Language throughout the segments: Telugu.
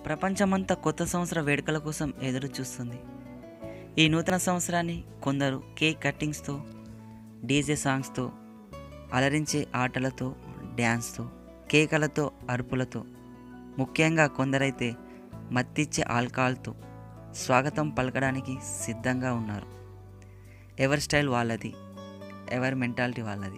ప్రపంచమంతా కొత్త సంవత్సర వేడుకల కోసం ఎదురు చూస్తుంది. ఈ నూతన సంవత్సరాన్ని కొందరు కేక్ కట్టింగ్స్తో, డీజే సాంగ్స్తో, అలరించే ఆటలతో, డ్యాన్స్తో, కేకలతో, అరుపులతో, ముఖ్యంగా కొందరైతే మత్తిచ్చే ఆల్కహాల్తో స్వాగతం పలకడానికి సిద్ధంగా ఉన్నారు. ఎవరి స్టైల్ వాళ్ళది, ఎవరి మెంటాలిటీ వాళ్ళది.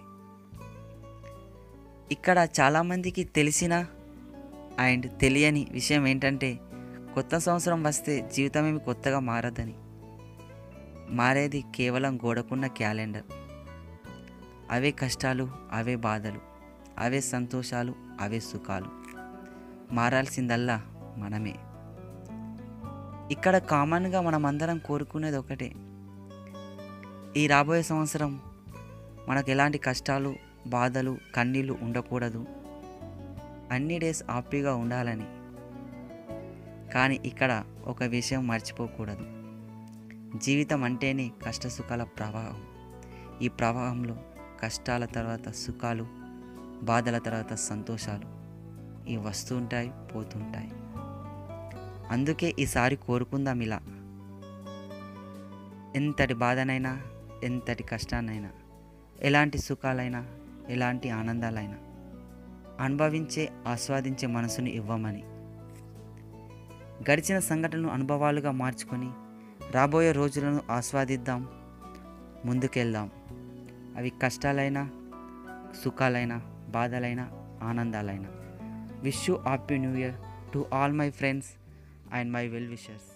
ఇక్కడ చాలామందికి తెలిసిన అండ్ తెలియని విషయం ఏంటంటే, కొత్త సంవత్సరం వస్తే జీవితమేమి కొత్తగా మారదని. మారేది కేవలం గోడకున్న క్యాలెండర్. అవే కష్టాలు, అవే బాధలు, అవే సంతోషాలు, అవే సుఖాలు. మారాల్సిందల్లా మనమే. ఇక్కడ కామన్గా మనమందరం కోరుకునేది ఒకటే, ఈ రాబోయే సంవత్సరం మనకు ఎలాంటి కష్టాలు, బాధలు, కన్నీళ్ళు ఉండకూడదు, అన్ని డేస్ హ్యాపీగా ఉండాలని. కానీ ఇక్కడ ఒక విషయం మర్చిపోకూడదు, జీవితం అంటేనే కష్టసుఖాల ప్రవాహం. ఈ ప్రవాహంలో కష్టాల తర్వాత సుఖాలు, బాధల తర్వాత సంతోషాలు ఇవి వస్తుంటాయి, పోతుంటాయి. అందుకే ఈసారి కోరుకుందాం ఇలా, ఎంతటి బాధనైనా, ఎంతటి కష్టాన్నైనా, ఎలాంటి సుఖాలైనా, ఎలాంటి ఆనందాలైనా అనుభవించే, ఆస్వాదించే మనసుని ఇవ్వమని. గడిచిన సంఘటనలు అనుభవాలుగా మార్చుకొని రాబోయే రోజులను ఆస్వాదిద్దాం, ముందుకెళ్దాం. అవి కష్టాలైనా, సుఖాలైనా, బాధలైనా, ఆనందాలైనా. Wish you happy new year to all my friends and my well wishers.